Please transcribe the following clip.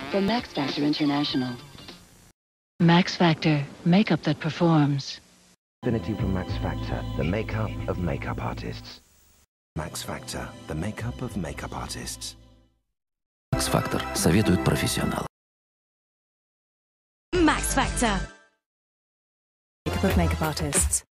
From Max Factor International. Max Factor, makeup that performs. Affinity from Max Factor, the makeup of makeup artists. Max Factor, the makeup of makeup artists. Max Factor советуют профессионалы. Max Factor. Makeup of makeup artists.